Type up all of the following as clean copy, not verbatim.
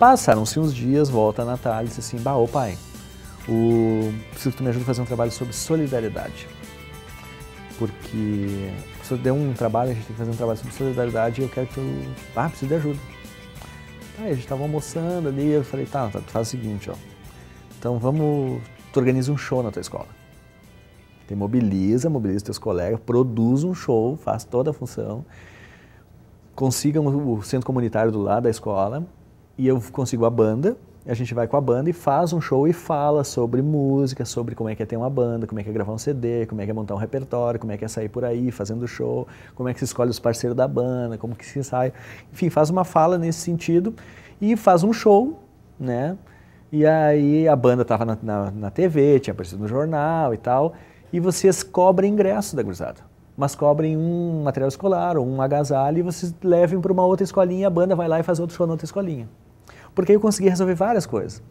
Passaram-se uns dias, volta a Natália e disse assim, ô pai, preciso que tu me ajude a fazer um trabalho sobre solidariedade. Porque você deu um trabalho, a gente tem que fazer um trabalho sobre solidariedade e eu quero que tu... preciso de ajuda. Aí a gente estava almoçando ali, eu falei, tá, tu faz o seguinte, ó. Então tu organiza um show na tua escola. Tu mobiliza teus colegas, produz um show, faz toda a função, consiga o centro comunitário do lado da escola e eu consigo a banda, a gente vai com a banda e faz um show e fala sobre música, sobre como é que é ter uma banda, como é que é gravar um CD, como é que é montar um repertório, como é que é sair por aí fazendo show, como é que se escolhe os parceiros da banda, como que se ensaia. Enfim, faz uma fala nesse sentido e faz um show, né? E aí a banda estava na TV, tinha aparecido no jornal e tal, e vocês cobrem ingresso da gurizada. Mas cobrem um material escolar ou um agasalho e vocês levem para uma outra escolinha e a banda vai lá e faz outro show na outra escolinha. Porque aí eu consegui resolver várias coisas.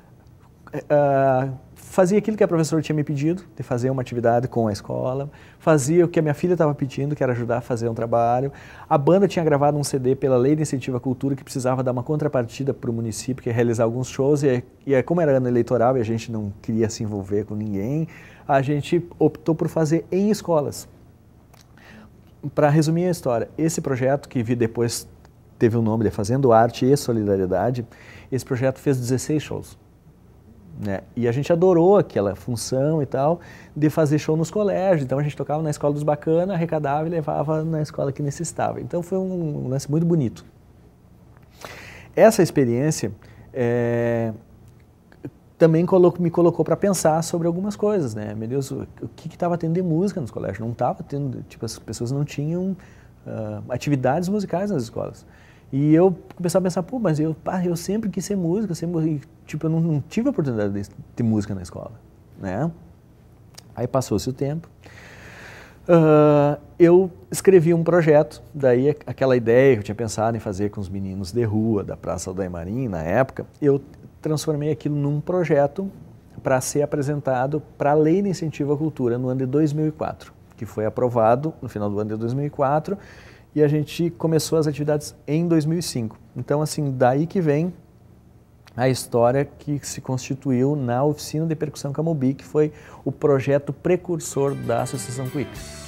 Fazia aquilo que a professora tinha me pedido, de fazer uma atividade com a escola, fazia o que a minha filha estava pedindo, que era ajudar a fazer um trabalho. A banda tinha gravado um CD pela Lei de Incentivo à Cultura que precisava dar uma contrapartida para o município, que ia realizar alguns shows, e como era ano eleitoral e a gente não queria se envolver com ninguém, a gente optou por fazer em escolas. Para resumir a história, esse projeto que vi depois teve o nome de Fazendo Arte e Solidariedade, esse projeto fez 16 shows. Né? E a gente adorou aquela função e tal, de fazer show nos colégios. Então a gente tocava na escola dos bacanas, arrecadava e levava na escola que necessitava. Então foi um lance muito bonito. Essa experiência também me colocou para pensar sobre algumas coisas, né? Meu Deus, o que estava tendo de música nos colégios? Não estava tendo, tipo, as pessoas não tinham atividades musicais nas escolas. E eu comecei a pensar, mas eu sempre quis ser músico, eu não tive a oportunidade de ter música na escola, né? Aí passou-se o tempo, eu escrevi um projeto, daí aquela ideia que eu tinha pensado em fazer com os meninos de rua da Praça Aldair Marim, na época, eu transformei aquilo num projeto para ser apresentado para a Lei de Incentivo à Cultura no ano de 2004, que foi aprovado no final do ano de 2004, e a gente começou as atividades em 2005. Então, assim, daí que vem a história que se constituiu na Oficina de Percussão Camobi, que foi o projeto precursor da Associação Cuíca.